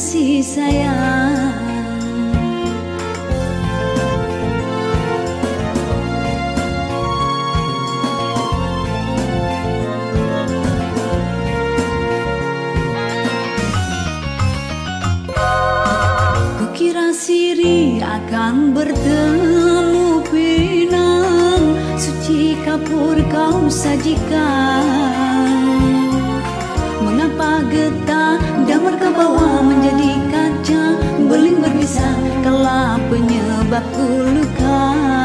kasih sayang. Kukira siri akan bertemu pinang, suci kapur kau sajikan. Mengapa getah damar ke bawah menjadi kaca, beling berbisa kala penyebabku luka.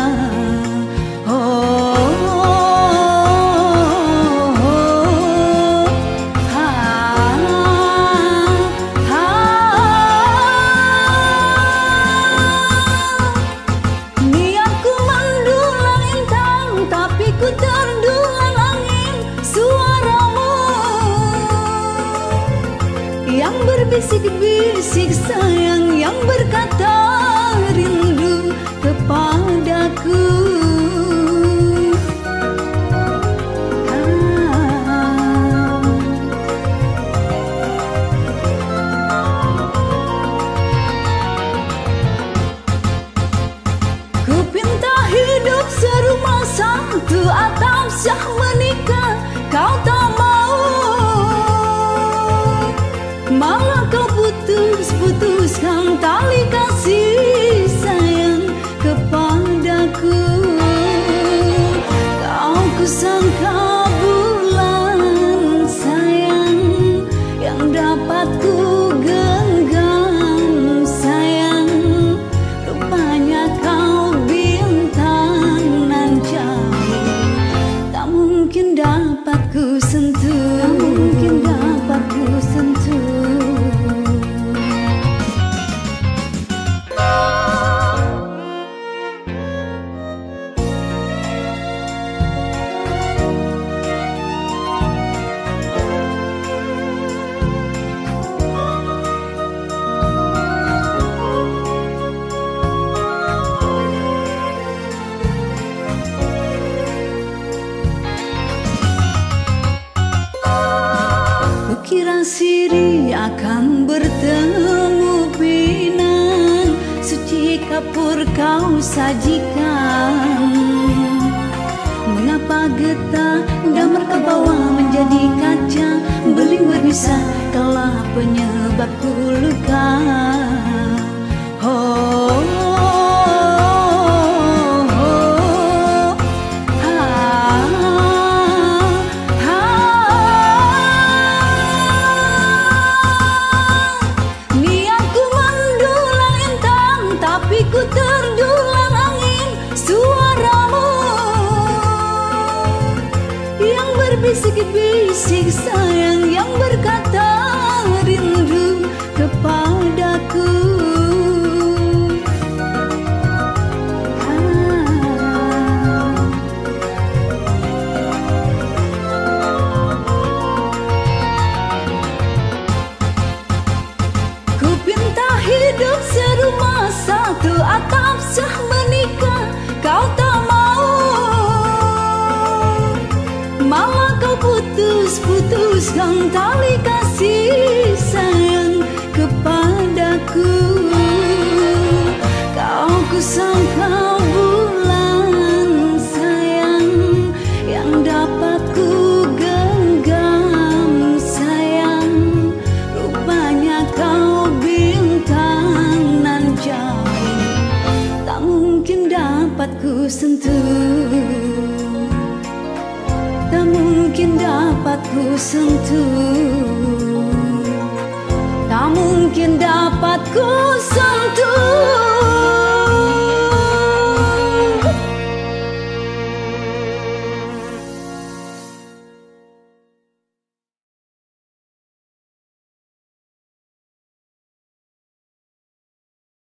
Niatku mendulang intang, tapi ku terdulang angin suaramu yang berbisik-bisik sayang, yang berkata rindu kepadaku. Ku pinta hidup serumah satu atap syah menikah, kau tak mau. Malah kau putuskan tali kasih sayang kepadaku. Kau kusangka bulan sayang yang dapat ku genggam sayang, rupanya kau bintang nan jauh, tak mungkin dapat ku sentuh, tak mungkin dapat ku sentuh. Kukira siri akan bertemu pinang, suci kapur kau sajikan. Mengapa getah damar ke bawah menjadi kaca, beling berbisa kala penyebabku luka. Niatku mendulang intang, tapi ku terdulang angin suaramu yang berbisik-bisik sayang, yang berkata rindu kepadaku. Ku pinta hidup serumah satu atap syah menikah, kau tak mau. Malah kau putuskan tali kasih sayang kepadaku. Kau kusangka bulan sayang yang dapat ku genggam sayang, rupanya kau bintang nan jauh, tak mungkin dapat ku sentuh, tak mungkin dapat ku sentuh, tak mungkin dapat ku sentuh.